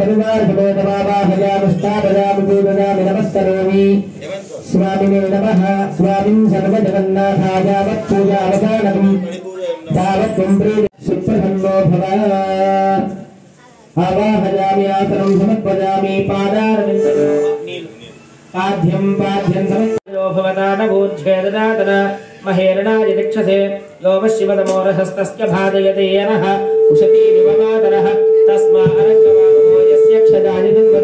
परिवारसमेतमावाहयामि पूजयामि नमस्करोमि स्वामिने नमः स्वामिन् सर्वजगन्नाथाय मत्पूजावसानम् तावत् सम्प्रीति सुप्रसन्नो भव आवाहयामि आसनं समर्पयामि पादारविन्दयो पाद्यं समर्पयो भवतानगोच्छेददातन महेरणाय दिक्षसे लोभशिवतमोरहस्तस्य भाजयते यनः उशती विवमातरः तस्मा अरङ्गवामो यस्य क्षदानिवद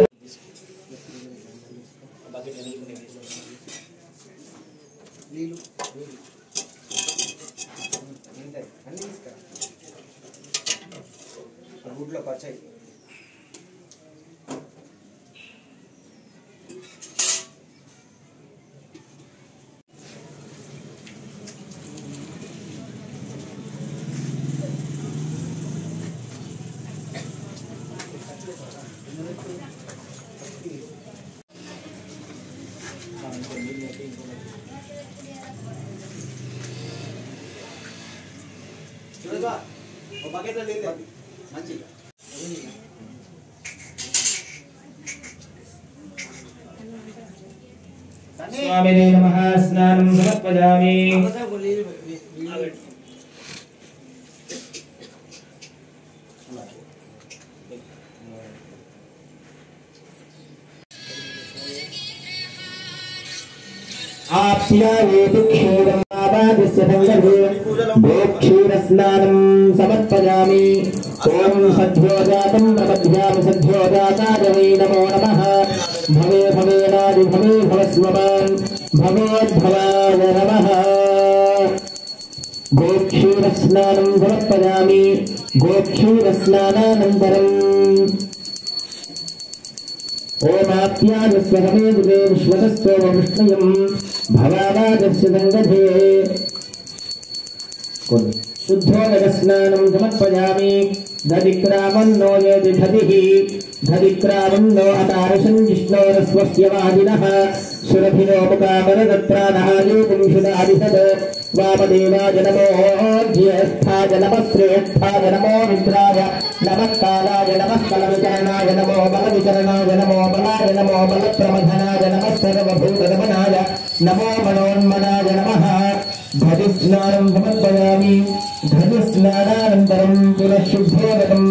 स्वामिने नमः स्नानं समर्पयामि आप्यायेतु क्षीरम् आवादिस्य संगते क्षीरस्नानं समर्पयामि ॐ सद्योजातं प्रपद्यामि सद्योजाताय वै नमो नमः भवे भवेनादि भवे भवस्वमान् भवोद्भवाय नमः गोक्षीरस्नानं समर्पयामि गोक्षीरस्नानानन्तरम् ओमाप्यायस्य हमेदुवे विश्वतस्तोमविष्णुयम् भवावादस्य संगते शुद्धोदकस्नानं समर्पयामि दधिक्रामन्नो ये दिषधिः दधिक्रामन्नो अतारशं जिष्णोरस्वस्य वादिनः सुरभिनोपकामरदत्रानः योपुंशुदादिशद वामदेवाय नमो ज्येष्ठाय नमः श्रेष्ठाय नमो मित्राय नमः कालाय नमः कलविकरणाय नमो बलविकरणाय नमो बलाय नमो बलप्रमथनाय नमः सर्वभूतदमनाय नमो मनोन्मनाय नमः धनुस्नानं समर्पयामि धनुस्नानानन्तरं पुनः शुद्धोदकम्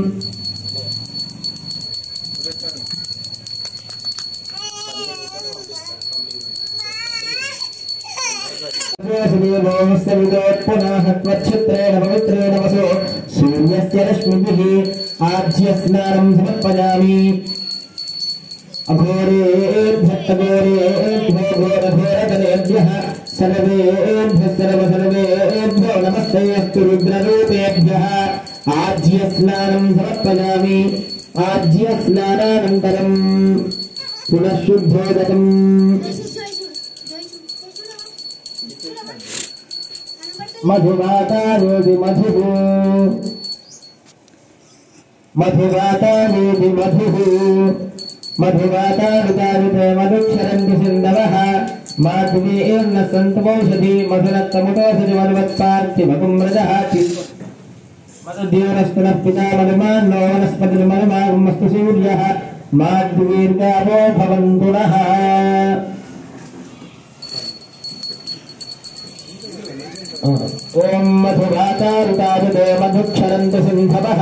पुनः त्वच्छित्रेण पवित्रेण वसो सूर्यस्य रश्मिभिः आज्यस्नानं समर्पयामि अघोरेभ्यः घोरघोरतनेभ्यः सर्वेभ्यः सर्वेभ्यो नमस्तेऽस्तु रुद्ररूपेभ्यः आज्यस्नानं समर्पयामि आज्यस्नानानन्तरं पुनः शुद्धोदकम् मधुवातानेति मधुः मधुवातानेति मधुः मधुवातानुतानुते मधुक्षरन्ति सिन्धवः माधुवेर्न सन्तमौषधि मधुरत्तमुतोषधि मधुवत्पार्थिवकुम्रजः मधुद्योनस्तुनः पिता मधुमान्नो वनस्पतिर्मधुमागमस्तु सूर्यः माधुवीर्गावो भवन्तु नः ओम मधुवातारुताजुते मधुक्षरन्तु सिन्धवः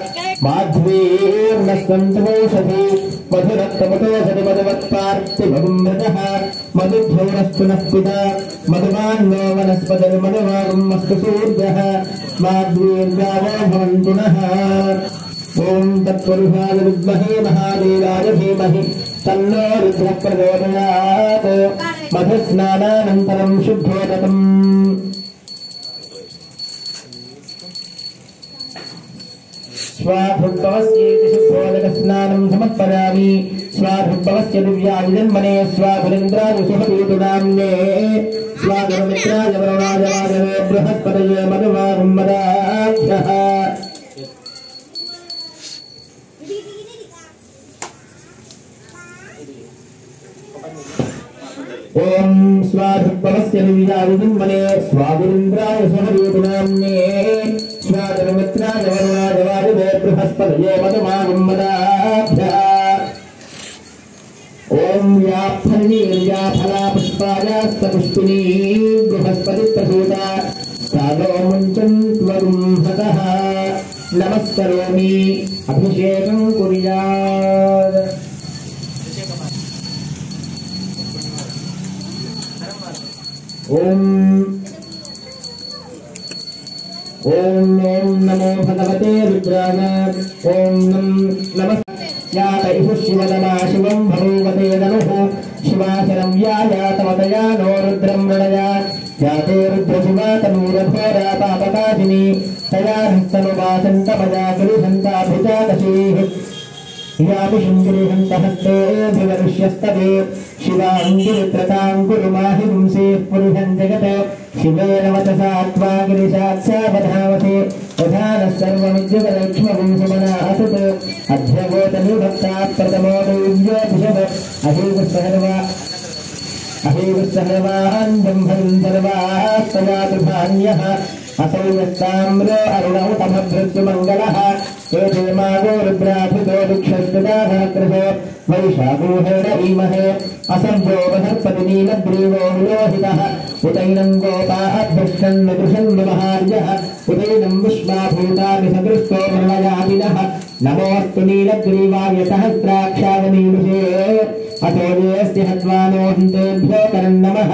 माध्वीर्नस्तन्तमौषधि मधुरत्तमुतोषधि मधुवत्पार्थिवकुम्रजः मधुद्योनस्तु नः पिता मधुमान्नो वनस्पतिर्मधुमागमस्तु सूर्यः माध्वीर्गावो भवन्तु नः ओम तत्पुरुषाय विद्महे महादेवाय धीमहि तन्नो रुद्रः प्रचोदयात् मधुस्नानानन्तरं शुद्धोदकम् स्वाभुक्तवस्येति शुद्धोदकस्नानं समर्पयामि स्वाभुक्तवस्य दिव्याजन्मने स्वाभुलिन्द्राय सुभवीतुनाम्ने स्वागुरुमित्राय वरुणाय वायवे बृहस्पतये मधुवागुम्मदाभ्यः ओम स्वाधुपवस्य दिव्याजन्मने स्वागुरुन्द्राय सुभवीतुनाम्ने स्वागुरुमित्राय वरुणाय वायवे बृहस्पतये मधुमागुम्मदाभ्यः ओम व्याफलनीर्या फला पुष्पायास्तपुष्पिनी बृहस्पतिप्रसूता सादो मुञ्चन्त्वगुंहतः नमस्करोमि अभिषेकं कुर्यात् ओम ओम नमो भगवते रुद्राय ओम नमः यातैषु शिवनमा शिवं भगवते नमः शिवाशरं व्यायातमतया नो रुद्रं मृणया याते रुद्रशिवा तनूरघोरा पापकाशिनी तया हस्तनुवासन्तमया गुरुसन्ताभिजातशीः याभिषुङ्गिरिहन्तहस्तेऽभिवरुष्यस्तवे शिवाङ्गिरित्रताङ्कुरुमाहिंसेः पुरुषं जगत् शिवेन वचसा त्वा गिरिशाक्षावधावसे प्रधानः सर्वमिद्युगलक्ष्मगुं सुमनातुत् अध्यगोतनिभक्तात् प्रथमो दैव्योऽभिषद अहेवस्सहर्वान् ब्रह्मन् सर्वाः तयातुभान्यः असौ यस्ताम्रो अरुणौतमभृत्युमङ्गलः एते मागो रुद्राभितो दुःखस्तदाधाकृशो वैशाखो हैरवीमहे असभ्यो वसर्पतिनीलग्रीवो विलोहितः उतैनं गोपाभ्यश्चन्नदृशन्नुमहार्यः उतैनं विश्वाभूतानि सदृष्टो मृणयादिनः नमोऽस्तु नीलग्रीवाय सहस्राक्षाय नीलुषे अतो येऽस्ति हत्वानो हन्तेभ्यो करन्नमः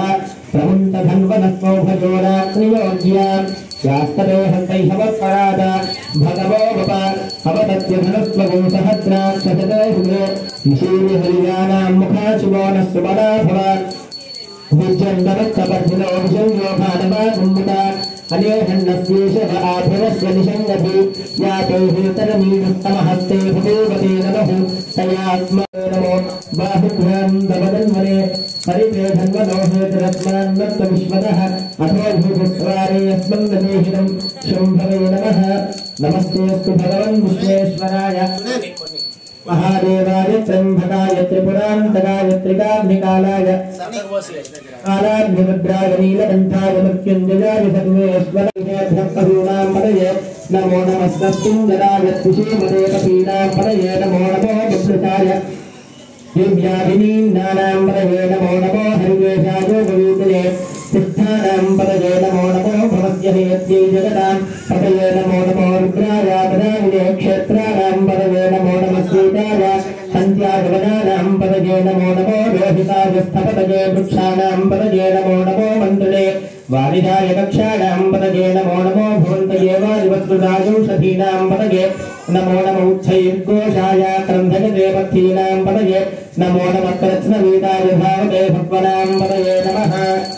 प्रमुन्तधन्वनस्मौभजोराग्नियोज्या शास्त्रते हन्तैहवत्पराद भगवो वप अवतत्यधनस्वगुं सहस्राक्षसते हुते निशीलिहरियानां मुखाशिवो न सुबला भव विजयन्दवत्कपर्धिनो विषयोभानवागुम्मुता अनेहन्नस्येषव आभरस्य निषङ्गति याते हेतरमीनस्तमहस्ते भूदेवते नमः तयात्म नमो बाहुभ्यां दवदन्वरे परिप्रेधन्वनो हेतरत्मान्नत्वविश्वतः अथो भूभुस्वारे यस्मन्ददेहिनं शुम्भवे नमः नमस्तेऽस्तु भगवन् विश्वेश्वराय महादेवाय त्र्यम्बकाय त्रिपुरान्तकाय त्रिकाग्निकालाय कालाग्निरुद्राय नीलकण्ठाय मृत्युञ्जयाय सर्वेश्वराय भक्तॄणां पदये नमो नमः सत्युञ्जराय कुशीमते कपीनां पदये नमो नमो विभृताय दिव्याभिनीनानां पदये नमो नमो हरिवेशाय गोविन्दये सिद्धानां पदये नमो नमो भवस्य हेत्यै जगतां पदये नमो नमो रुद्राय पदाविने क्षेत्राणां पदये नमो नमः सीताय सन्त्यागवनानां पदये नमो नमो रोहिताय स्थपदये वृक्षाणां पदये नमो नमो मन्त्रिणे वारिदाय कक्षाणां पदये नमो नमो भुवन्तये वारिवत्कृतायौषधीनां पदये नमो नमो उच्छैर्घोषाय क्रन्धगते पथीनां पदये नमो नमः कृत्स्नवीताय भावते भक्वनां पदये नमः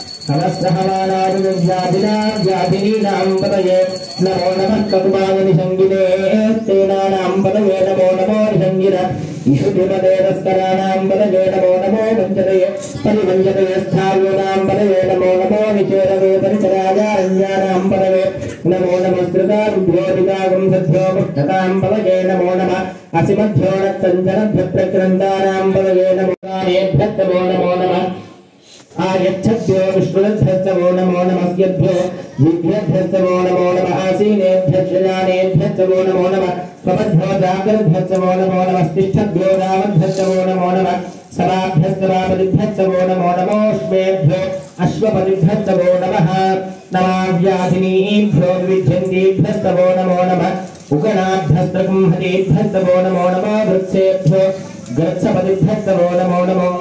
सहस्रहवानादिव्याधिनां पदये नमो नमः ककुमाय निषङ्गिने तेनानां पदये नमो नमो निषङ्गिन ईशुभिमते तस्कराणां पदये नमो नमो वञ्चतये परिवञ्चतये स्थायोनां पदये नमो नमो निचेरवे परिचराजारण्यानां पदये नमो नमः श्रुताभ्योऽधिकागं सद्भ्यो मुक्ततां पदये नमो नमः असिमभ्यो नक्तञ्जनभ्यप्रक्रन्दानां पदये नमो नमो नमः आयच्छद्भ्यो विष्णुभ्यश्च वो नमो नमस्यभ्यो जिभ्यभ्यश्च वो नमो नमः आसीनेभ्यश्च जानेभ्यश्च वो नमो नमः स्वपद्भ्यो जागरभ्यश्च वो नमो नमस्तिष्ठद्भ्यो रामभ्यश्च वो नमो नमः सवाभ्यश्च वापदिभ्यश्च वो नमो नमोऽश्वेभ्यो अश्वपदिभ्यश्च वो नमः नमाव्याधिनीभ्यो विध्यन्तीभ्यश्च वो नमो नमः उगणाभ्यस्त्रकुंहतीभ्यश्च वो नमो नमो वृत्सेभ्यो गच्छपदिभ्यश्च वो नमो नमो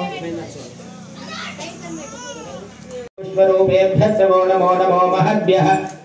स्वरूपेभ्यश्च वो नमो नमो महद्भ्यः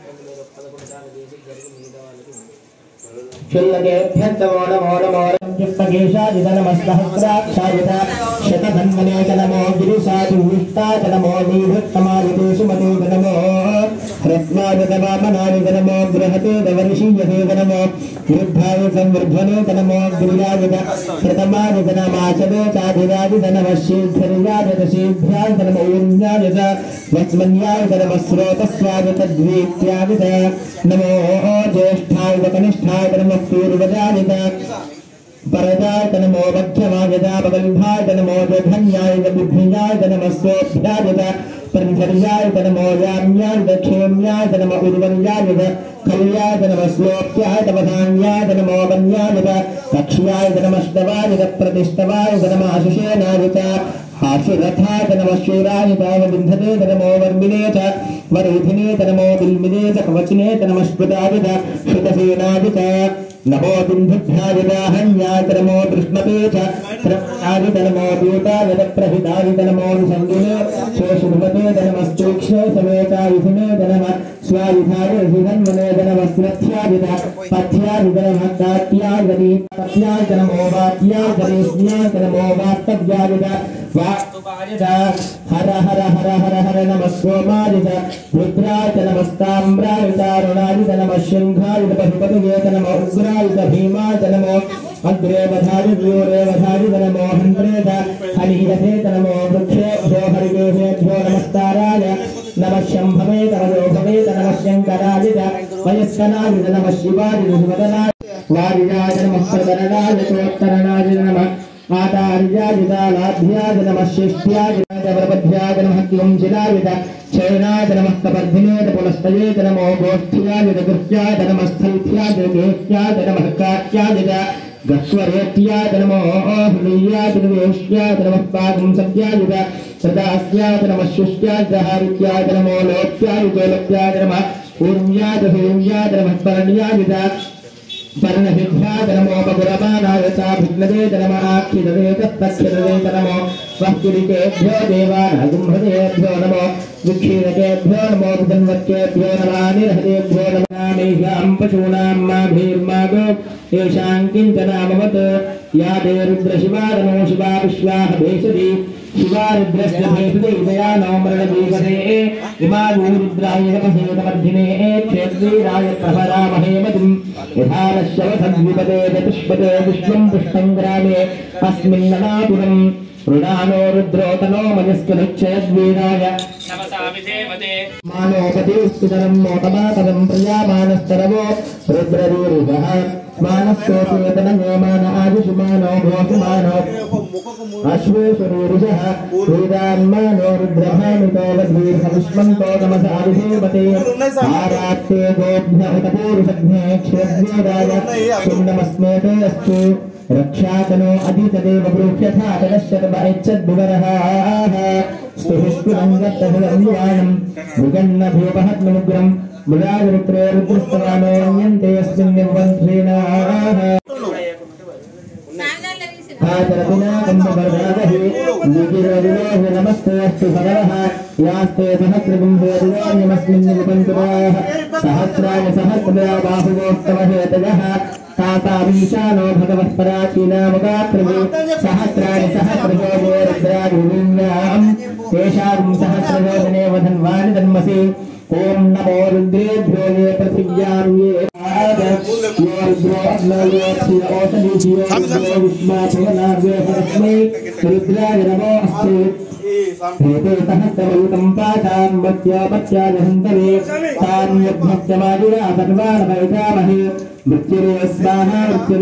क्षुल्लकेभ्यश्च वो नमो नमो युक्तकेशादित नमस्तहस्राक्षादित शतधन्वने च नमो गिरिशादिविष्टा च नमो नीभृत्तमादिते सुमते च नमो ह्रस्वादित वामनाय च नमो बृहते च वर्षीयते च नमो वृद्धाय संवृध्वने च नमो गिरियाय च प्रथमाय च नमाचले चाधिराय च नमः शीघ्रयाय च शीघ्राय च नमो युञ्जाय च वस्मन्याय च नमः स्रोतस्वाय च द्वीत्याय च नमो ज्येष्ठाय च कनिष्ठाय च नमः पूर्वजाय च परजाय च नमो मध्यमाय च पगल्भाय च नमो जघन्याय च बुद्धिजाय च नमः स्वोभ्याय च परिचर्याय नमो याम्याय क्षेम्याय नमो उर्वर्याय कल्याय नमः श्लोक्याय धान्याय नमो वन्याय कक्ष्याय नमस्तवाय प्रतिष्ठवाय नमः आशुषेनाय हास्यरथाय नमः शूराय विन्धते नमो वर्मिणे च वरुधिने नमो बिल्मिने च कवचिने नमः स्फुटाय श्रुतसेनाय च नमो बिन्धुभ्याय हन्याय नमो कृष्णपे च प्रभुताय नमो दूताय प्रहिताय नमो संगिने शेषुभते नमः चोक्षे समेताय विधिने नमः स्वायुधाय विधन्वने नमः स्मथ्याय पथ्याय नमः दात्याय पथ्याय नमो वात्याय गणेश्याय नमो वास्तव्याय हर हर हर हर हर नमः सोमाय रुद्राय नमस्ताम्राय अरुणाय नमः सिंहाय पशुपतये नमः उग्राय भीमाय नमो अग्रेवधाय व्योरेवधाय नमो हन्त्रे हरिहते नमो वृक्षेभ्यो हरिकेशेभ्यो नमस्काराय नमः शम्भवे तमयोभवे नमः शङ्कराय वयस्कराय नमः शिवाय शिवदनाय वारिजाय नमः प्रदरणाय चोत्तरणाय नमः आचार्याय लाभ्याय नमः शिष्याय प्रबध्याय नमः किंशिलाय शयनाय नमः कपर्धिने पुनस्तये नमो गोष्ठ्याय गृह्याय नमः स्थल्थ्याय गेह्याय नमः काट्याय गस्वरेत्याय नमो हृदयाय वेश्याय नमः पागुंसत्याय सदास्याय नमः शुष्याय हारित्याय नमो लोप्याय गोलप्याय नमः ऊर्म्याय सूर्याय नमः पर्ण्याय पर्णहिभ्याय नमो पगुरमानाय चाभिघ्नदे नमः आख्यदे तत्तस्यदे नमो वह्किरिकेभ्यो देवानागुम्भदेभ्यो नमो विक्षीरकेभ्यो नमो विदन्वत्केभ्यो नमः निर्हदेभ्यो नमः मेह्यां पशूनां माभीर्मागो येषां किञ्चनामवत् या देरुद्रशिवा नमो शिवा विश्वाः भेषति शिवा रुद्रस्य भेषति दयानो मरणजीवते इमागुरुद्राय तपसे तमर्धिने क्षेत्रीराय प्रभरामहे मतिं यथा नश्यवसद्विपदे पुष्पते विश्वं पुष्पं ग्रामे अस्मिन्ननापुरम् रुणानो रुद्रोतनो मयस्करिच्छेद्वीराय मानोपतिस्तुतरं मोटमापदं प्रियामानस्तरवो रुद्रवीरुजः मानस्तोपेतनयो मान आयुषमानो भोषमानो अश्वेश्वरीरुजः वेदान्मानो रुद्रभामितो वद्वीर्हविष्मन्तो नमसाविधेवते आरात्ते गोभ्य उतपूरुषघ्ने क्षेद्वीराय सुन्नमस्मेते अस्तु रक्षाकनो अधितदेव बृह्यथा तदश्यतमैच्छद्विवरः स्तुभिष्टुरङ्गत्तहुलम्यानं मृगन्नभ्योपहत्मनुग्रं मृगारुत्रे रुद्रस्तवानोऽन्यन्ते अस्मिन् निर्वन्ध्रेणाः आचरतिनाकम्बर्दागहि निगिरविलोह नमस्ते अस्तु भगवः यास्ते सहस्रकुम्भोदिवान्यमस्मिन् निपन्तुराः सहस्राणि सहस्रदा बाहुवोत्तमहेतजः तातावीशानो भगवः पराचीनामुगात्रमे सहस्राणि सहस्रजो रुद्रादिवीन्याम् तेषां सहस्रजोजने वधन्वानि धन्मसि ॐ नमो रुद्रेभ्यो ये पृथिव्यां ये रुद्राय नमो अस्तु सहस्रमयुतं पाठां मत्योपत्याजहन्तवे तान्यभ्यमाजुरा सर्वानवैतामहे मृत्युरे स्वाहा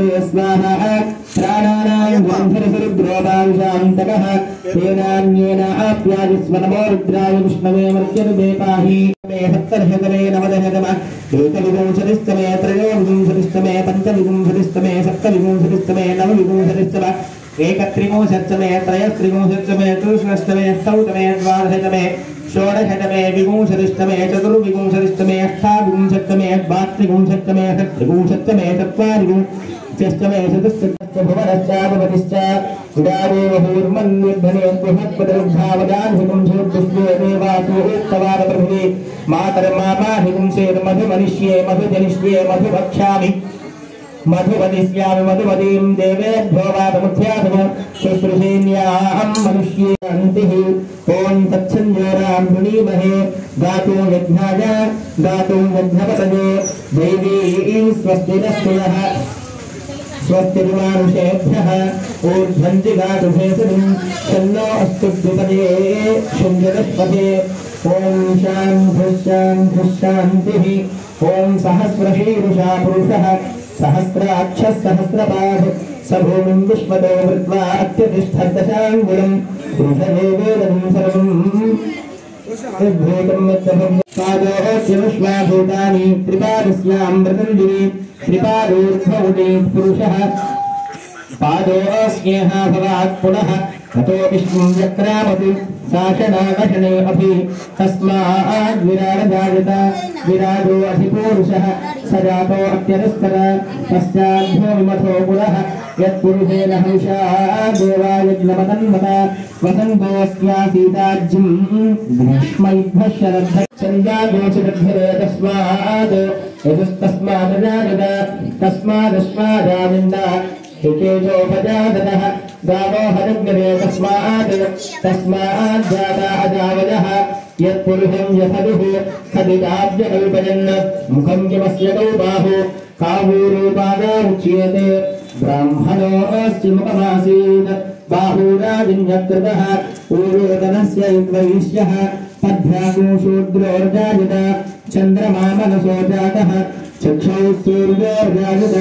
प्राणानां गन्धर्वरुद्रोपाविशान्तकः तेनान्येन आप्यादिस्वनमो रुद्राय विष्णवे मृत्युर्वे पाहि सप्तर्षतमे नवदशतम एकविंशतिस्तमे त्रयोविंशतिस्तमे पञ्चविंशतिस्तमे सप्तविंशतिस्तमे नवविंशतिस्तम एकत्रिंशत्तमे त्रयस्त्रिंशत्तमे चतुष्षष्टमे अष्टौतमे द्वादशतमे षोडशतमे विंशतिस्तमे चतुर्विंशतिस्तमे अष्टाविंशत्तमे द्वात्रिंशत्तमे षट्त्रिंशत्तमे चत्वारिंशत्तमे चतुष्षष्टमे भुवनश्चाधिपतिश्च विदादेव भूर्मन्युद्धने बृहत्पदरुद्धावदान्हिकुं सूद्दुष्टे देवासु उत्तवादप्रभुवे मातर्मामाहिकुंसेन मधुमनिष्ये मधुजनिष्ये मधुभक्षामि मधुवदिष्यामि मधुमतीं देवेभ्यो वातमुख्यातमो शुश्रूषेण्याहं मनुष्येऽन्तिः ॐ तत्सञ्जोरां वृणीमहे गातुं यज्ञपतये दैवी स्वस्ति नः स्वस्तिर्मानुषेभ्यः ऊर्ध्वन्ति गातुभेषजं शन्नो अस्तु द्विपदे शुञ्जनस्पते ॐ शान्तिः ॐ सहस्रशीर्षा पुरुषः सहस्राक्षः सहस्रपाद स भूमिं विश्वतो वृत्वा अत्यतिष्ठद्दशाङ्गुलं पुरुषदेवेदं सर्वं पादोश्वाभूतानि त्रिपादस्यामृतन्दिनि त्रिपादोर्ध्वौटे पुरुषः पादोऽस्येह भवात् पुनः ततो विष्णुं व्यक्रामति साक्षणाकषणे अपि तस्माद् विराडजायत विराजो अधिपूरुषः स जातो अत्यनुस्तर पश्चाद्भो विमथो पुरः यत्पुरुषेण हंसा देवायज्ञमतन्वत वसन्तोऽस्यासीताज्यं ग्रीष्मैभ्यशरद्धचन्द्रादोषदद्धरे तस्मात् यजुस्तस्मादजायत तस्मादश्वाजाविन्द हिकेशोपजातः गावो हरिग्रे तस्मात् जाता अजावजः यत्पुरुषं यथदुः सदिदाब्जकल्पयन् मुखं किमस्य कौ बाहु कावूरूपादामुच्यते ब्राह्मणोऽस्य मुखमासीत् बाहुराजिन्यकृतः ऊरोदनस्य वैश्यः पद्भ्यागो शूद्रोर्जायत चन्द्रमा मनसो जातः चक्षौ सूर्योर्जायत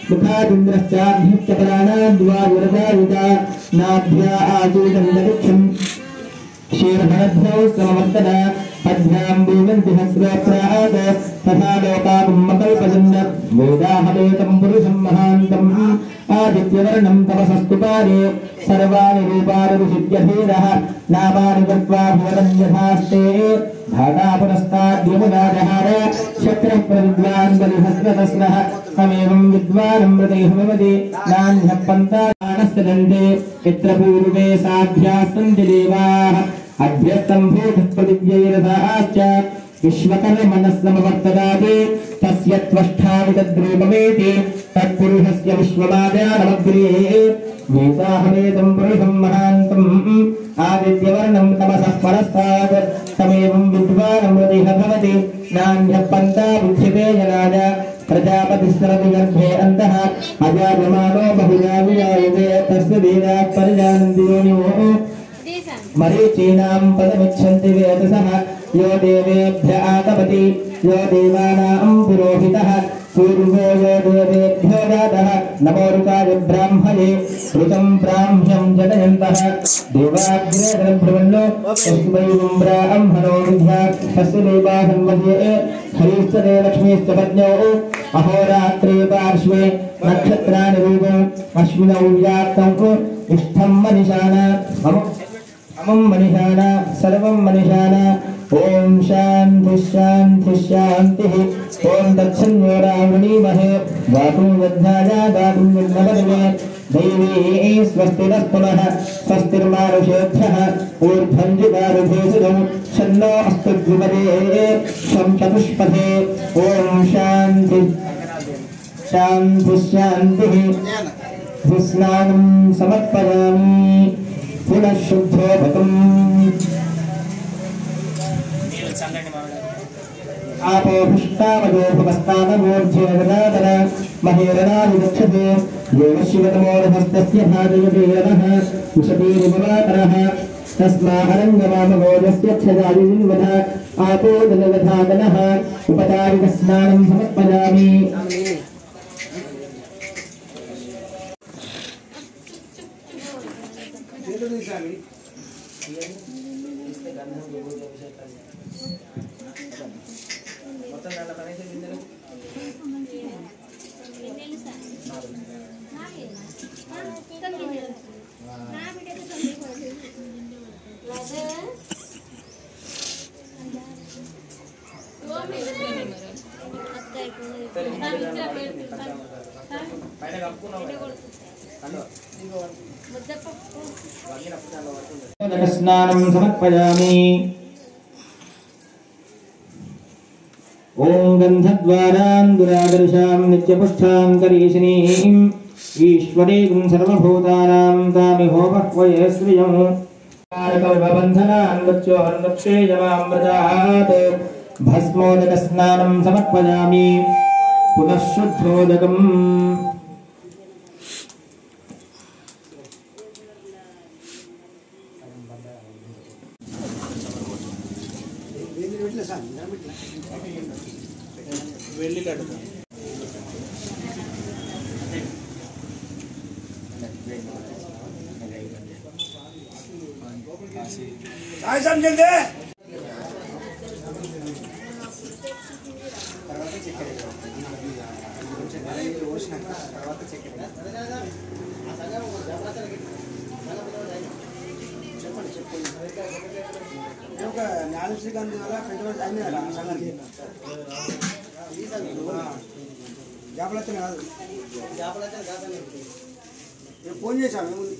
मुखादिन्द्रश्चाभ्युच्चप्राणाद्वायुर्जायत नाभ्या आसूदन्तरिक्षम् शीर्षणध्वौ समवर्तन पद्भ्यां भूमन्ति हस्रोत्रात् तथा लोकाकुम्मकल्पयन् वेदाहवेतं पुरुषं महान्तम् आदित्यवर्णं तपसस्तु पारे सर्वाणि रूपाणि ऋषिभ्यभेदः नामानि कृत्वा भवनं यथास्ते धाता पुरस्ताद्यमुना जहार शक्रः प्रविद्वान् बलिहस्रतस्रः तमेवं विद्वानमृतैः भवति नान्यः पन्थानस्य दण्डे यत्र पूर्वे साध्याः सन्ति देवाः अभ्यस्तम्भूतप्रतिज्ञैरथाश्च विश्वकर्मणस्समवर्तदाति तस्य त्वष्टावितद्रूपमेति तत्पुरुषस्य विश्वमादानमग्रे वेदाहवेदं पुरुषं महान्तम् आदित्यवर्णं तमसः परस्तात् तमेवं विद्वानमृतिः भवति नान्यः पन्था बुध्यते जनाय प्रजापतिस्सरति गर्भे अन्तः अजायमानो बहुधा विजायते तस्य वेदाः परिजानन्ति योनिः मरीचीनां पदमिच्छन्ति वेदसः यो देवेभ्य आतपति यो देवानां पुरोहितः पूर्वो यो देवेभ्यो जातः नमोरुकाय ब्राह्मणे ऋतं ब्राह्म्यं जनयन्तः देवाग्रे ब्रह्मणो तस्मै ब्राह्मणो विद्यात् तस्य देवासन्मध्ये हरिश्चरे लक्ष्मीश्च पत्न्यौ अहोरात्रे पार्श्वे नक्षत्राणि रूपम् अश्विनौ व्याप्तौ इष्टं मनिषाणा अमं मनिषाणा सर्वं मनिषाणा ओम शांति शांति शांतिः ओम दक्षिण्यो रावणीमहे वातु यज्ञाया दातुं यज्ञपदवे दैवी स्वस्तिरस्तुनः स्वस्तिर्मानुषेभ्यः ऊर्ध्वञ्जितारुधेषुदं शन्नो अस्तु द्विपदे शं चतुष्पथे ओम शांति शांति शांतिः स्नानं समर्पयामि पुनः शुद्धो भवतुम् आपो पुष्टामयो भवस्तानमूर्ध्योदनादन महेरणाविदक्षते योगशिवतमोरहस्तस्य भाजयते नमः कुशतीरिमवातरः तस्माहरङ्गमामगोजस्य क्षजादिवः आपो दलवधादनः उपतारिकस्नानं समर्पयामि स्नानं समर्पयामि ओम गन्धद्वारान् दुरादर्शां नित्यपुष्ठां करीशिनीं ईश्वरीं सर्वभूतानां तामिहोपह्वये श्रियं कारकल्पबन्धनान् वच्चोन्वक्षेयमामृतात् भस्मोदकस्नानं समर्पयामि पुनः शुद्धोदकम् काय समझेंगे శ్రీకాంత్ వల్ల పెట్టుబడి అయినా సంఘానికి జాపలచ్చని కాదు నేను ఫోన్ చేశాను ఏముంది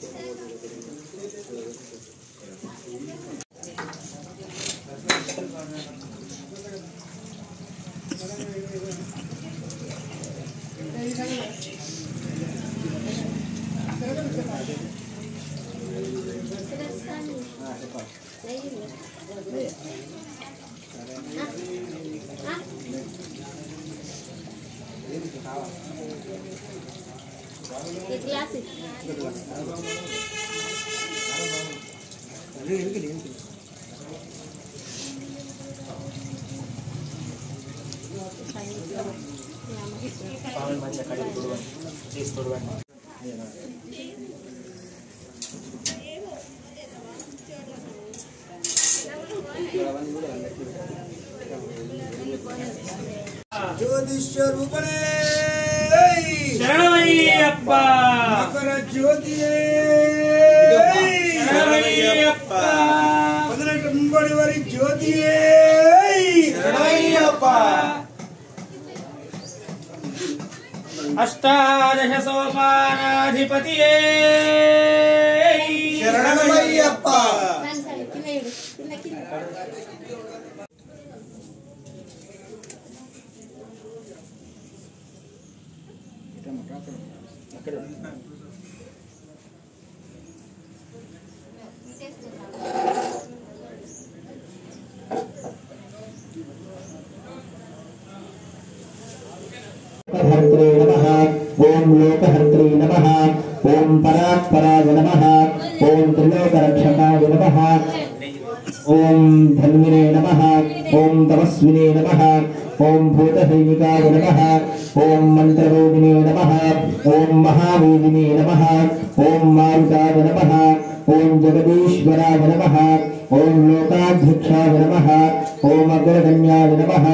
ज्योतिष्वरूपणे शरणमय्यप्पा मकर ज्योतिये शरणमय्यप्पा 18 वारी ज्योतिये शरणमय्यप्पा अष्टादश सोपानाधिपतिये शरणमय्यप्पा हंत्रे नमः ओम लोकहंत्रे नमः ओम परात्पराय नमः ओम त्रिलोकरक्षकाय नमः ओम धन्विने नमः ओम तपस्विने नमः ओम भूतसैनिकाय नमः ओम मंत्ररोगिणे नमः ओम महावेदिने नमः ओम मारुताय नमः ओम जगदीश्वराय नमः ओम लोकाध्यक्षाय नमः ओम अग्रगण्याय नमः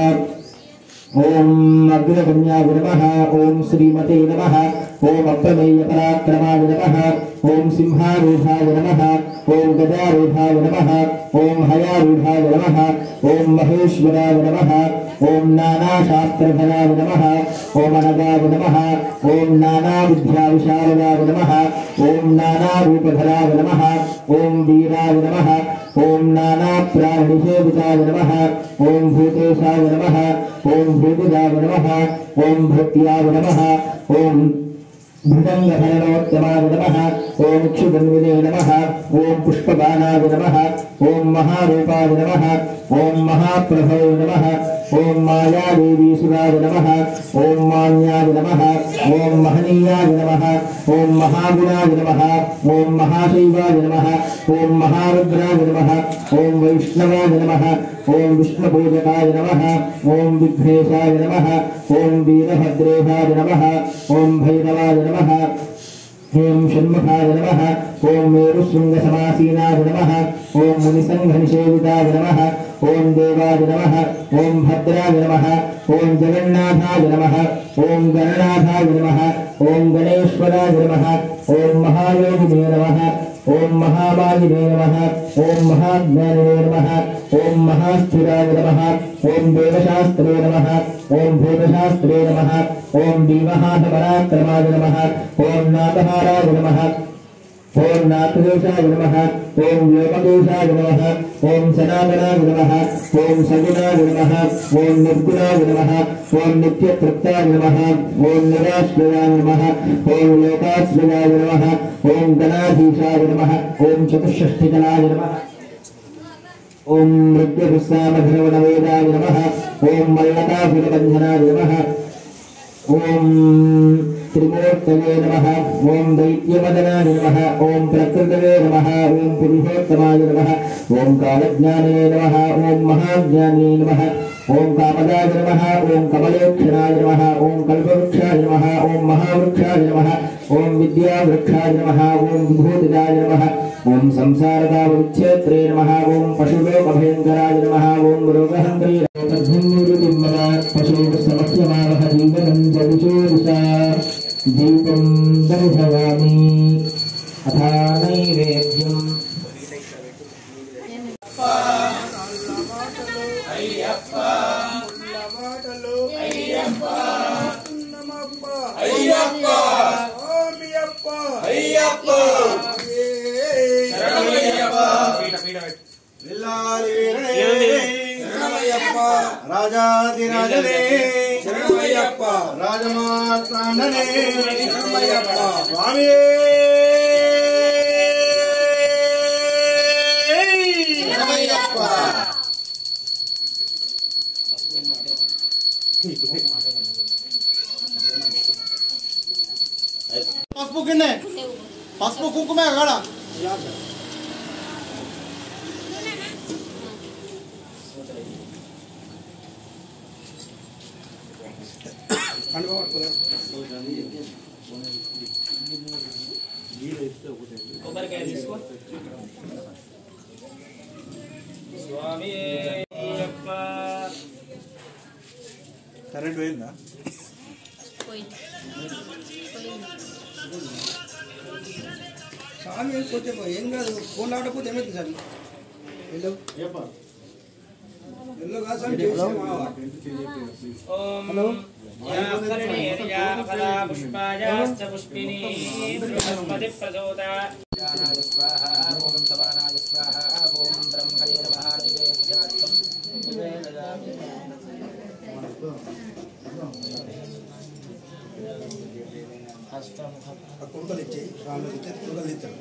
ओम अग्रगण्याय नमः ओम श्रीमते नमः ओम अप्रमेय पराक्रमाय नमः ओम सिंहारूढ़ाय नमः ओम गजारूढ़ाय नमः ओम हयारूढ़ाय नमः ओम महेश्वराय नमः ओम नानाशास्त्रधराय नमः ओम अनगाय नमः ओम नानाविद्याविशारदाय नमः ओम नानारूपधराय नमः ओम वीराय नमः ओम नानाप्राणनिषेविताय नमः ओम भूतेशाय नमः ओम भूतिजाय नमः ओम भृत्याय नमः ओम भुजंगधरणोत्तमाय नमः ओम क्षुगन्विने नमः ओम पुष्पबाणाय नमः ओम महारूपाय नमः ओम महाप्रभवे नमः ओम मायादेवीसुराय नमः ओम मान्याय नमः ओम महनीयाय नमः ओम महागुणाय नमः ओम महाशैवाय नमः ओम महारुद्राय नमः ओम वैष्णवाय नमः ओम विष्णुपूजकाय नमः ओम विघ्नेशाय नमः ओम वीरभद्रेशाय नमः ओम भैरवाय नमः ओम षण्मुखाय नमः ओम मेरुशृंगसमासीनाय नमः ओम मुनिसंघनिषेविताय नमः ओम देवाय नमः ओम भद्राय नमः ओम जगन्नाथाय नमः ओम गणनाथाय नमः ओम गणेश्वराय नमः ओम महायोगिने नमः ओम महामालिने नमः ओम महाज्ञानिने नमः ओम महास्थिराय नमः ओम देवशास्त्रे नमः ओम भूतशास्त्रे नमः ओम भीमहापराक्रमाय नमः ओम नाथहाराय नमः ओम नाथदेशाय नमः ओम व्योमदेशाय नमः ओम सनातनाय नमः ओम सगुणाय नमः ओम निर्गुणाय नमः ओम नित्यतृप्ताय नमः ओम निराश्रयाय नमः ओम लोकाश्रयाय नमः ओम गणाधीशाय नमः ओम चतुष्षष्टिकलाय नमः ओम मृत्युभुस्सामधर्वणवेदाय नमः ओम मल्लकाभिरबन्धनाय नमः ओम त्रिमूर्तये नमः ओम दैत्यवदनाय नमः ओम प्रकृतये नमः ओम पुरुषोत्तमाय नमः ओम कालज्ञाने नमः ओम महाज्ञाने नमः ओम कामदाय नमः ओम कमलेक्षणाय नमः ओम कल्पवृक्षाय नमः ओम महावृक्षाय नमः ओम विद्यावृक्षाय नमः ओम विभूतिदाय नमः ओम संसारतापविच्छेत्रे नमः ओम पशुलोकभयङ्कराय नमः ओम रोगहन्त्रे पशुसमस्यमावह जीवनं जविचोरुषा दीपं दर्शयामि अथा नैवेद्यम् విల్లాలి వీరనే శరణమయ్యప్ప రాజాదిరాజనే శరణమయ్యప్ప రాజమార్తాండనే శరణమయ్యప్ప స్వామి శరణమయ్యప్ప పసుపు గిన్నె పసుపు కుంకుమే కాడ కొబ్బరికాయ తీసుకో స్వామి అయ్యప్ప కరెంట్ పోయిందా స్వామి కొంచెం ఏం కాదు ఫోన్ ఆడకపోతే ఏమైంది సార్ హలో హలో కాదు సార్ ఓం యాకర్ణేర్యా ఫలా పుష్పాయాశ్చ పుష్పినీ బృహస్పతి ప్రచోద స్వాహా ఓం సవానాయ స్వాహా ఓం బ్రహ్మణే నమః నైవేద్యార్థం నివేదయామి కుండలు ఇచ్చేయి స్వామి ఇచ్చే కుండలు ఇస్తాడు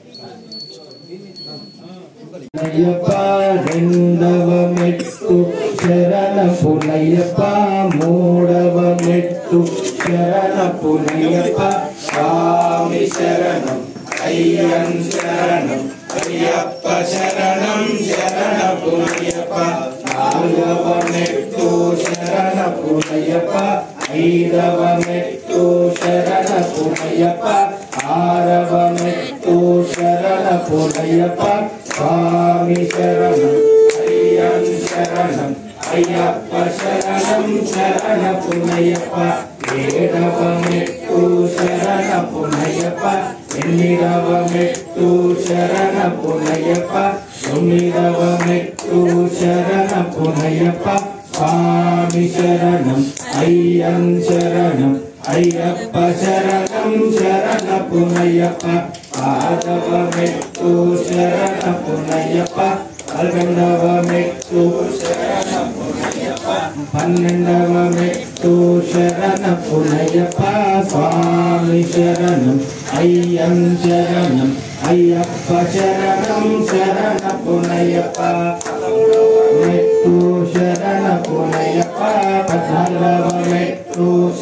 అయ్యప్ప రెండవ మెట్టు శరణపు నయ్యప్ప మూడవ మెట్టు శరణపు నయ్యప్ప స్వామి శరణం అయ్యం శరణం అయ్యప్ప శరణం శరణపు నయ్యప్ప నాలుగవ మెట్టు శరణపు నయ్యప్ప ఐదవ మెట్టు శరణపు నయ్యప్ప ఆరవ మెట్టు శరణపు నయ్యప్ప స్వామి శరణం అయ్యం శరణం అయ్యప్ప శరణం శరణపు నయ్యప్ప ఏడవ మెట్టు శరణపు నయ్యప్ప ఎనిమిదవ మెట్టు శరణపు నయ్యప్ప తొమ్మిదవ మెట్టు శరణపు నయ్యప్ప స్వామి శరణం అయ్యం శరణం అయ్యప్ప శరణం శరణపు నయ్యప్ప ఆరవ మెట్టు శరణపు నయ్యప్ప పదకొండవ మెట్టు శరణపు నయ్యప్ప పన్నెండవ మెట్టు శరణపు నయ్యప్ప స్వామి శరణం అయ్యం శరణం అయ్యప్ప శరణం శరణపు నయ్యప్ప మెట్టు శరణపు నయ్యప్ప పద్నాలుగవ మెట్టు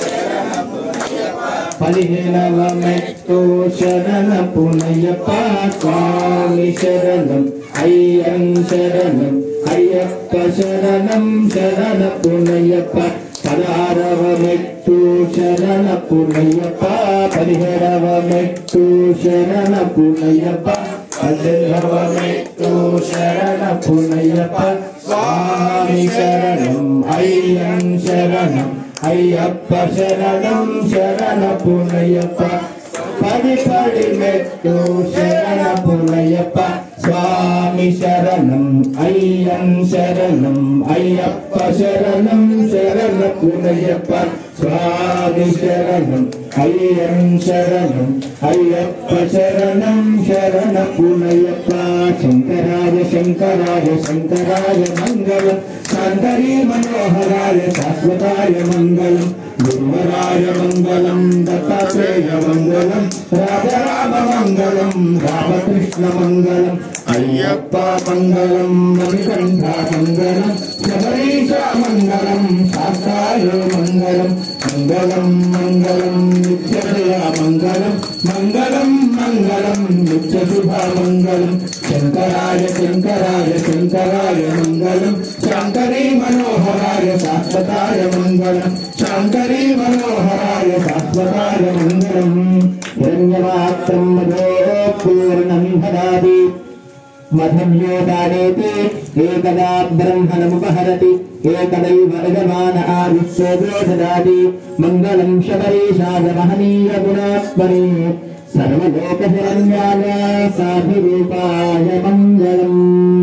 పదిహేనవ మెట్టు శరణపు నయ్యప్ప స్వామి శరణం అయ్యం శరణం అయ్యప్ప శరణం శరణపు నయ్యప్ప పదహారవ మెట్టు శరణపు నయ్యప్ప పదిహేడవ మెట్టు శరణపు నయ్యప్ప పద్దెనిమిదవ మెట్టు శరణపు నయ్యప్ప స్వామి శరణం అయ్యం శరణం అయ్యప్ప శరణం శరణపు నయ్యప్ప పది మెట్టు శరణపు నయ్యప్ప స్వామి శరణం అయ్యం శరణం అయ్యప్ప శరణం శరణపు నయ్యప్ప స్వామి శరణం అయ్యం శరణం అయ్యప్ప శరణం శరణపు నయ్యప్ప శంకరాయ శంకరాయ శంకరాయ మంగళం శాంతరీ మనోహరాయ శాశ్వతాయ మంగళం గురువరాయ మంగళం దత్తాత్రేయ మంగళం రాజరామ మంగళం రామకృష్ణ మంగళం అయ్యప్ప మంగళం మణికంఠ మంగళం శబరీశ మంగళం శాస్త్రాయ మంగళం మంగళం మంగళం నిత్యజయ మంగళం మంగళం మంగళం నిత్యశుభ మంగళం శంకరాయ శంకరాయ శంకరాయ మంగళం శాంకరీ మనోహరాయ శాశ్వతాయ మంగళం శాంకరీ మనోహరాయ శాశ్వతాయ మంగళం హిరణ్యమాత్రం మదో పూర్ణం దదాతి మధవ్యోదానేతి ఏకదా బ్రహ్మణముపహరతి ఏకదైవ యజమాన ఆవిశ్వో దదాతి మంగళం శబరీషాయ మహనీయ గుణాత్మనే సర్వలోకశరణ్యాయ సాధిరూపాయ మంగళం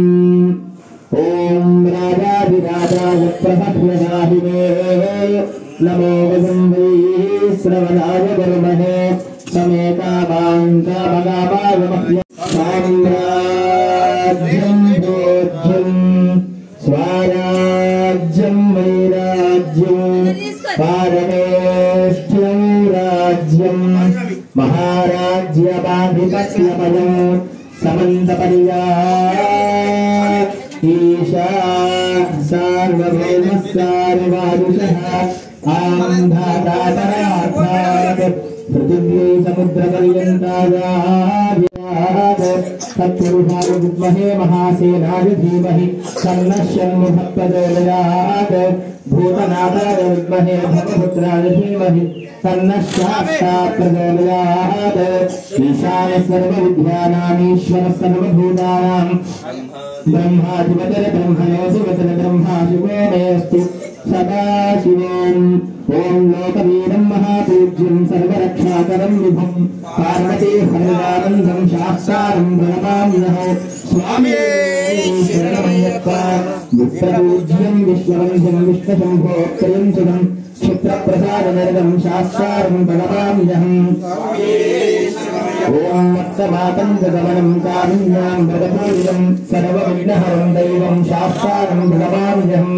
ఓం రాజాధిరాజాయ ప్రసన్నదాహినే నమో వదందే శ్రవణాయ గురుమహే సమేతావాంఛామగామాయ మహ్య సామ్రాజ్యం భోజ్యం सपरिया ईशा सार्वभौमः सार्ववायुषः आन्धातापरार्थात् पृथिवी समुद्रपर्यन्तायात् तत्पुरुषाय विद्महे महासेनाय धीमहि तन्नः षण्मुखः प्रचोदयात् भूतनाथाय विद्महे भवपुत्राय धीमहि तन्नः शास्त्रात् प्रचोदयात् ईशानः सर्वविद्यानामीश्वरः सर्वभूतानां ब्रह्माधिपतिर्ब्रह्मणोऽधिपतिर् ब्रह्मा शिवो मेऽस्तु सदाशिवम् ॐ लोकवीरं महापूज्यं सर्वरक्षाकरं विभुं पार्वती हरिदानन्दं शास्तारं प्रणमाम्यः स्वामी शरणमय्यप्प विप्रपूज्यं विश्ववन्द्यं विष्णुशम्भो प्रियं सुदं क्षिप्रप्रसादनर्गं शास्तारं प्रणमाम्यहम् ॐ मत्तमातं गगमनं कारुण्यां वरदपूर्णं सर्वविघ्नहरं दैवं शास्तारं प्रणमाम्यहम्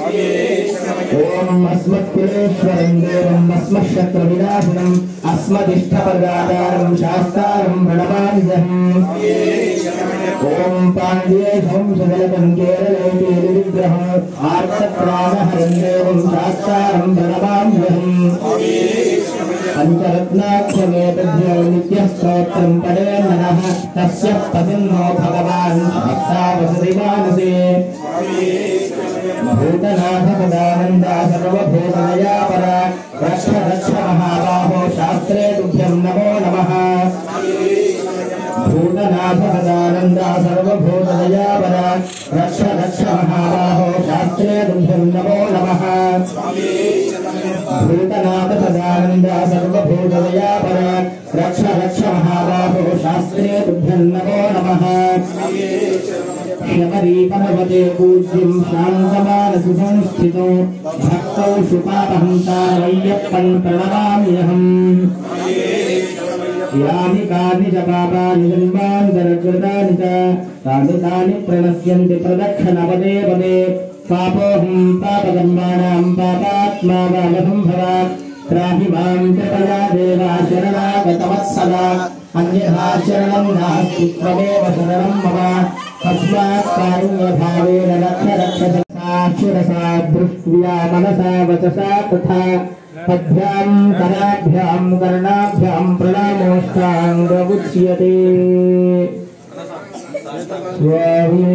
ॐ अस्मत्कुलेश्वरं देवम् अस्मच्छत्रविनाशनम् अस्मदिष्टपदाधारं शास्तारं प्रणमाम्यहम् ॐ पाण्ड्येशं सुजलकं केरले विग्रहम् आर्तत्राणहरं देवं शास्तारं प्रणमाम्यहम् पञ्चरत्नाख्यमेतद्यो नित्यस्तोत्रं पठे नरः तस्य प्रसन्नो भगवान् भक्तावसति मानसे भूतनाथ सदानन्दा सर्वभूतदयापरा रक्ष रक्ष महाबाहो शास्त्रे तुभ्यं नमो नमः भूतनाथ सदानन्दा सर्वभूतदयापरा रक्ष रक्ष महाबाहो शास्त्रे तुभ्यं नमो नमः भूतनाथ सदानन्दा सर्वभूतदयापरा रक्ष रक्ष महाबाहो शास्त्रे तुभ्यं नमो नमः शबरी पर्वते पूज्यं शान्तमानसुसंस्थितो भक्तौ शुपापहंतारय्यप्पं प्रणमाम्यहम् यानि कानि च पापानि जन्मान्तरकृतानि च तानि प्रणश्यन्ति प्रदक्षिणपदे पदे पापोऽहं पापकर्माणां पापात्मा बालसम्भव त्राहि मां कृपया देवा शरणागतवत्सला अन्यथा शरणं नास्ति त्वमेव शरणं मम तस्मात् कारुण्यभावेन रक्ष रक्ष शिरसा दृष्ट्या मनसा वचसा तथा पद्भ्यां कराभ्यां कर्णाभ्यां प्रणामोष्टाङ्गमुच्यते स्वामी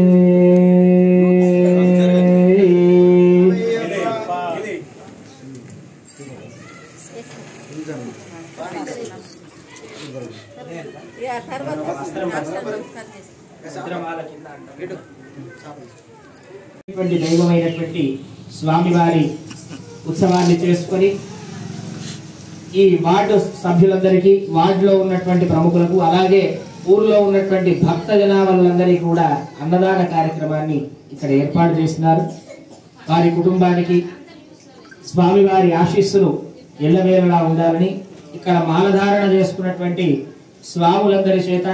దైవమైనటువంటి స్వామివారి ఉత్సవాన్ని చేసుకొని ఈ వార్డు సభ్యులందరికీ వార్డులో ఉన్నటువంటి ప్రముఖులకు అలాగే ఊర్లో ఉన్నటువంటి భక్త జనాభాలందరికీ కూడా అన్నదాన కార్యక్రమాన్ని ఇక్కడ ఏర్పాటు చేస్తున్నారు. వారి కుటుంబానికి స్వామివారి ఆశీస్సులు ఎల్లవేళలా ఉండాలని ఇక్కడ మాలధారణ చేసుకున్నటువంటి స్వాములందరి చేత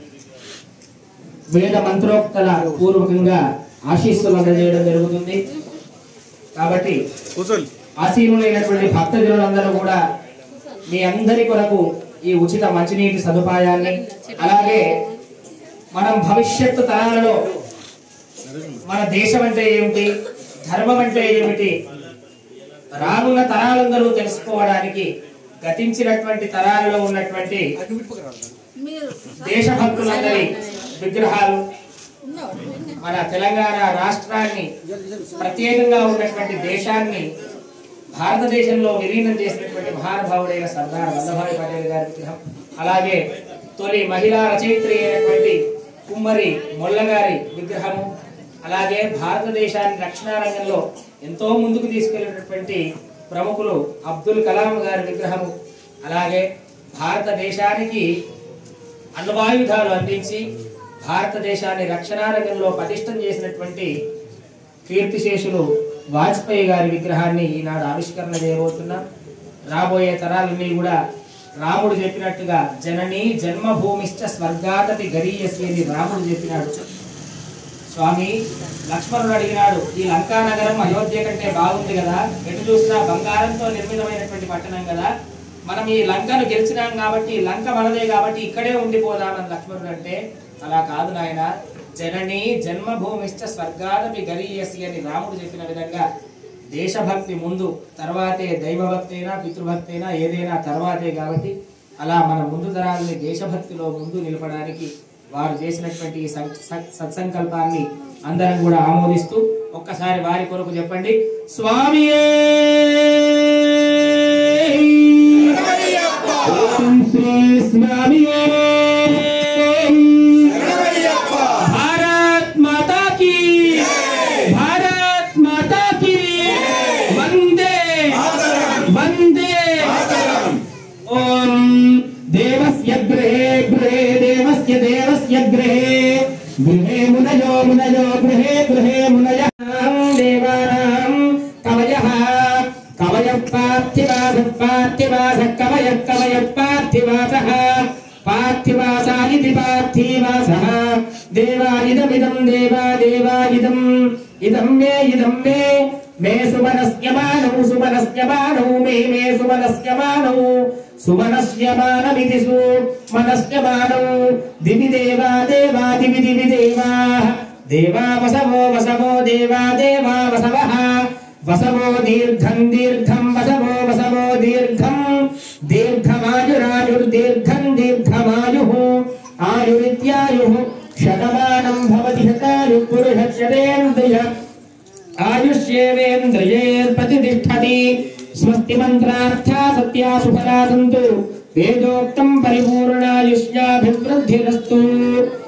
వేద మంత్రోక్తల పూర్వకంగా ఆశీస్సులు అందజేయడం జరుగుతుంది. కాబట్టి ఆసీనులైనటువంటి భక్తజనులందరూ కూడా మీ అందరి కొరకు ఈ ఉచిత మంచినీటి సదుపాయాన్ని అలాగే మనం భవిష్యత్తు తరాలలో మన దేశం అంటే ఏమిటి, ధర్మం అంటే ఏమిటి, రానున్న తరాలందరూ తెలుసుకోవడానికి గతించినటువంటి తరాలలో ఉన్నటువంటి దేశభక్తులందరి విగ్రహాలు మన తెలంగాణ రాష్ట్రాన్ని ప్రత్యేకంగా ఉన్నటువంటి దేశాన్ని భారతదేశంలో విలీనం చేసినటువంటి మహానుభావుడైన సర్దార్ వల్లభాయ్ పటేల్ గారి విగ్రహం, అలాగే తొలి మహిళా రచయిత్రి అయినటువంటి కుమ్మరి మొల్లగారి విగ్రహము, అలాగే భారతదేశాన్ని రక్షణ రంగంలో ఎంతో ముందుకు తీసుకెళ్లినటువంటి ప్రముఖులు అబ్దుల్ కలాం గారి విగ్రహము, అలాగే భారతదేశానికి అణ్వాయుధాలు అందించి భారతదేశాన్ని రక్షణ రంగంలో పటిష్టం చేసినటువంటి కీర్తిశేషులు వాజ్పేయి గారి విగ్రహాన్ని ఈనాడు ఆవిష్కరణ చేయబోతున్నాం. రాబోయే తరాలన్నీ కూడా రాముడు చెప్పినట్టుగా జననీ జన్మభూమిశ్చ స్వర్గాదపి గరీయసి అని రాముడు చెప్పినాడు. స్వామి లక్ష్మణుడు అడిగినాడు, ఈ లంకా నగరం అయోధ్య కంటే బాగుంది కదా, ఎటు చూసినా బంగారంతో నిర్మితమైనటువంటి పట్టణం కదా, మనం ఈ లంకను గెలిచినాం కాబట్టి లంక మనదే కాబట్టి ఇక్కడే ఉండిపోదామని లక్ష్మణుడు అంటే అలా కాదు నాయన, జనని జన్మభూమిశ్చ స్వర్గాదపి గరీయసి అని రాముడు చెప్పిన విధంగా దేశభక్తి ముందు, తర్వాతే దైవభక్తి అయినా పితృభక్తి అయినా ఏదైనా తర్వాతే. కాబట్టి అలా మన ముందు తరాలని దేశభక్తిలో ముందు నిలపడానికి వారు చేసినటువంటి ఈ సత్సంకల్పాన్ని అందరం కూడా ఆమోదిస్తూ ఒక్కసారి వారి కొరకు చెప్పండి, స్వామియే ఓం శ్రీ స్వామియే భారత్ మాతా కీ భారత్ మాతా కీ వందే వందే. ఓం దేవస్య గృహే గృహే దేవస్య దేవస్య గృహే గృహే మునయో మునయో గృహే గృహే మునయః దేవానాం కవయః కవయః పార్థివాసః పార్థివాసః కవయః కవయః పార్థివాసః పార్థివాసాయితి పార్థివాసః దేవాయిదమిదం దేవా దేవాయిదం ఇదం మే మే సుమనస్యమానౌ సుమనస్యమానౌ మే మే సుమనస్యమానౌ సుమనస్యమానమితి సుమనస్యమానౌ దివి దేవా దేవా దివి దివి దేవాః దేవా వసవో వసవో దేవా దేవా వసవః వసవో దీర్ఘం దీర్ఘం వసవో వసవో దీర్ఘం దీర్ఘమాయురాయుర్దీర్ఘం దీర్ఘమాయుః ఆయురిత్యాయుః శతమానం భవతి శతాయుః పురుషः శతేంద్రియ ఆయుష్యేవేంద్రియైర్ప్రతిష్ఠతి. స్వస్తి మంత్రార్థా సత్యా సుఫలా సంతు వేదోక్తం పరిపూర్ణాయుష్యాభివృద్ధిరస్తు.